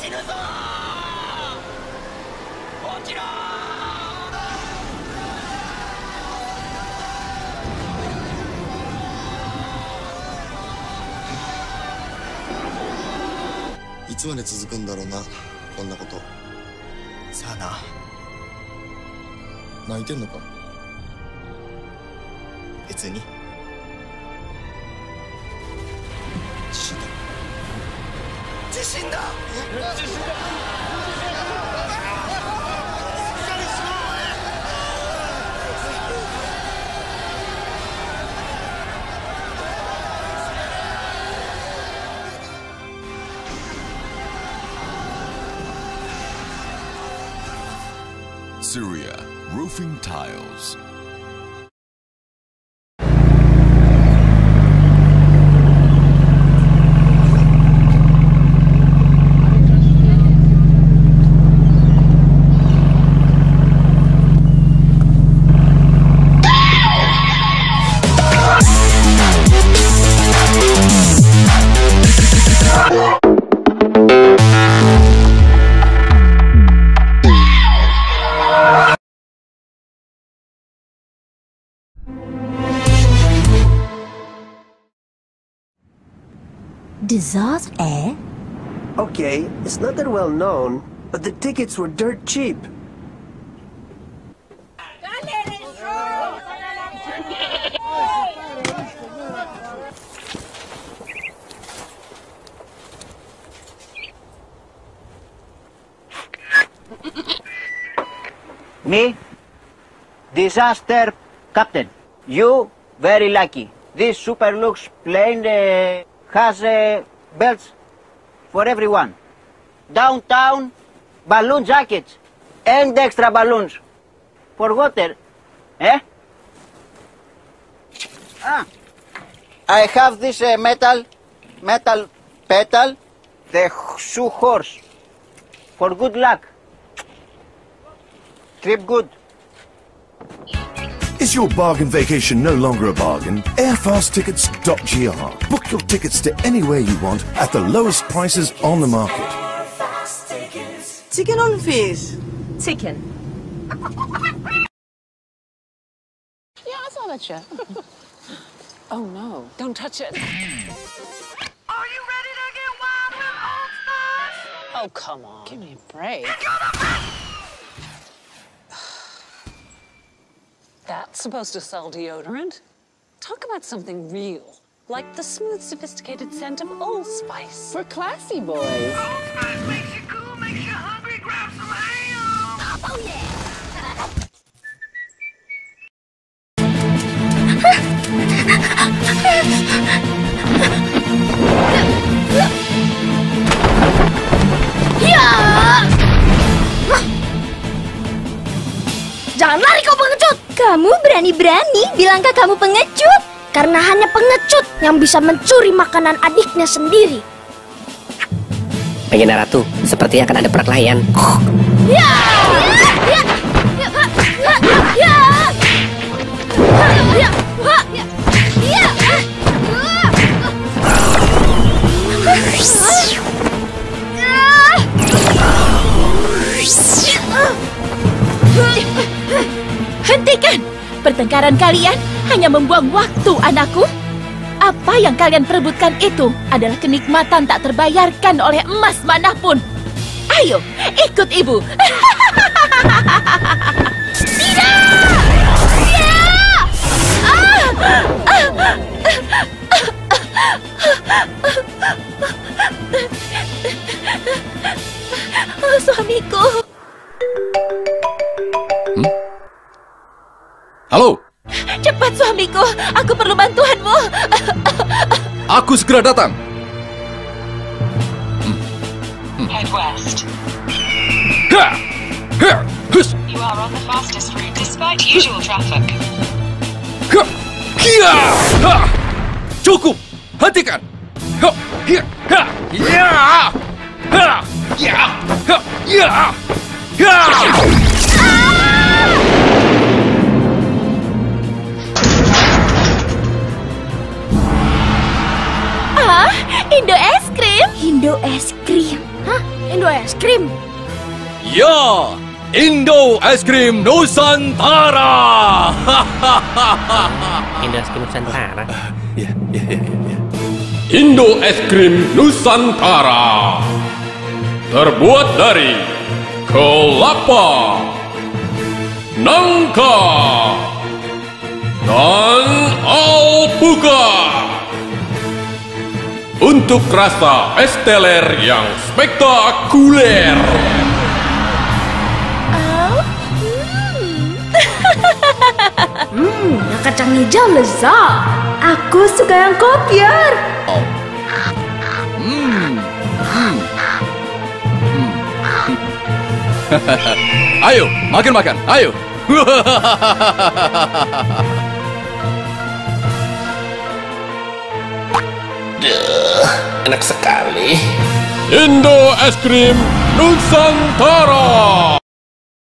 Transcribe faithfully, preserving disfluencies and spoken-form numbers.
いつまで続くんだろうな、こんなこと。 さあな。 泣いてんのか？ 別に。 地震だ。 地震だ。地震だ。 Syria roofing tiles. Desert Air? Okay, it's not that well known, but the tickets were dirt cheap. Me? Disaster captain. You very lucky. This super lux plane uh, has uh, belts for everyone. Downtown balloon jackets and extra balloons for water. Eh? Ah. I have this uh, metal metal pedal, the shoe horse, for good luck. Trip good. Is your bargain vacation no longer a bargain? air fast tickets dot G R. Book your tickets to anywhere you want at the lowest prices on the market. Chicken on fish. Chicken. Yeah, I saw that shit. Oh no, don't touch it. Are you ready to get wild with Old Spice? Oh, come on. Give me a break. That's supposed to sell deodorant. Talk about something real, like the smooth, sophisticated scent of Old Spice. For classy boys. Old Spice makes you cool, makes you hungry, grab some ham. Oh, yeah. Jangan lari kau pengecut! Kamu berani-berani bilangkah kamu pengecut? Karena hanya pengecut yang bisa mencuri makanan adiknya sendiri. Pengguna Ratu, sepertinya akan ada perkelahian. Ya! Ya! Ya! Ya! Hentikan! Pertengkaran kalian hanya membuang waktu, anakku. Apa yang kalian perebutkan itu adalah kenikmatan tak terbayarkan oleh emas manapun. Ayo, ikut ibu. Tidak! Ya! Ah! Oh, suamiku. Hmm? Halo? Cepat, suamiku. Aku perlu bantuanmu. Aku segera datang. Head west. You are on the fastest route despite usual traffic. Cukup! Hentikan! Wah, Indo es krim. Indo es krim. Hah? Indo es krim? Ya, Indo es krim Nusantara. Indo es krim Nusantara. Yeah, yeah, yeah, yeah. Indo es krim Nusantara terbuat dari kelapa, nangka, dan alpukat. Untuk rasa es teler yang spektakuler. Oh, hmm. hmm, yang kacang hijau lezat. Aku suka yang kopior. Oh. Hmm. Hmm. Hmm. Ayo, makan-makan. Ayo. Duh, enak sekali. Indo es krim Nusantara.